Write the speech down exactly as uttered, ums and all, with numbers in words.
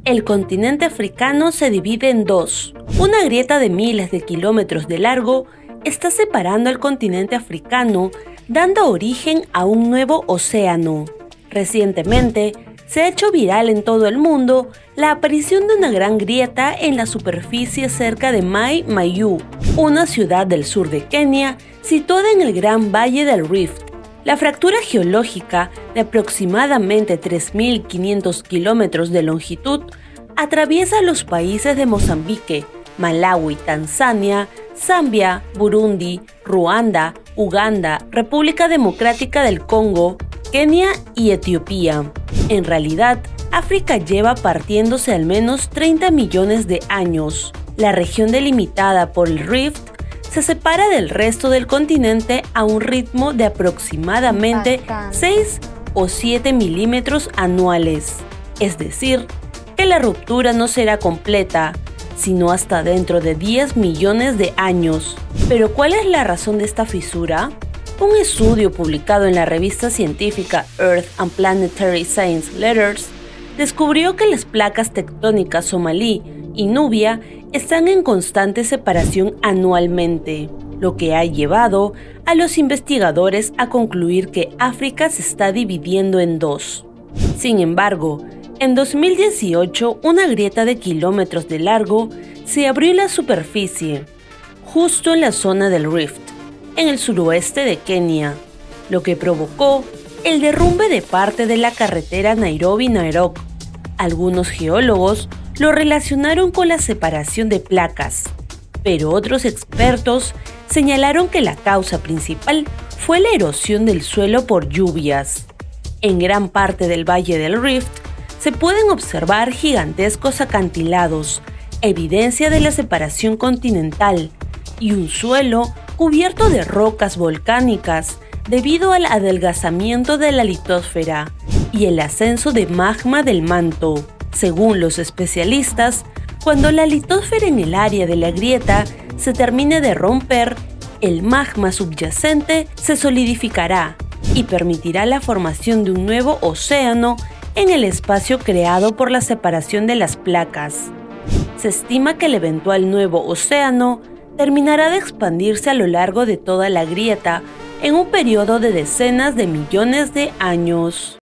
El continente africano se divide en dos. Una grieta de miles de kilómetros de largo está separando al continente africano, dando origen a un nuevo océano. Recientemente, se ha hecho viral en todo el mundo la aparición de una gran grieta en la superficie cerca de Mai Mahiu, una ciudad del sur de Kenia situada en el Gran Valle del Rift. La fractura geológica, de aproximadamente tres mil quinientos kilómetros de longitud, atraviesa los países de Mozambique, Malawi, Tanzania, Zambia, Burundi, Ruanda, Uganda, República Democrática del Congo, Kenia y Etiopía. En realidad, África lleva partiéndose al menos treinta millones de años. La región delimitada por el Rift se separa del resto del continente a un ritmo de aproximadamente seis o siete milímetros anuales. Es decir, que la ruptura no será completa, sino hasta dentro de diez millones de años. ¿Pero cuál es la razón de esta fisura? Un estudio publicado en la revista científica Earth and Planetary Science Letters descubrió que las placas tectónicas Somalí y Nubia están en constante separación anualmente, lo que ha llevado a los investigadores a concluir que África se está dividiendo en dos. Sin embargo, en dos mil dieciocho, una grieta de kilómetros de largo se abrió en la superficie, justo en la zona del Rift, en el suroeste de Kenia, lo que provocó el derrumbe de parte de la carretera Nairobi-Narok. Algunos geólogos lo relacionaron con la separación de placas, pero otros expertos señalaron que la causa principal fue la erosión del suelo por lluvias. En gran parte del Valle del Rift se pueden observar gigantescos acantilados, evidencia de la separación continental, y un suelo cubierto de rocas volcánicas debido al adelgazamiento de la litosfera y el ascenso de magma del manto. Según los especialistas, cuando la litosfera en el área de la grieta se termine de romper, el magma subyacente se solidificará y permitirá la formación de un nuevo océano en el espacio creado por la separación de las placas. Se estima que el eventual nuevo océano terminará de expandirse a lo largo de toda la grieta en un periodo de decenas de millones de años.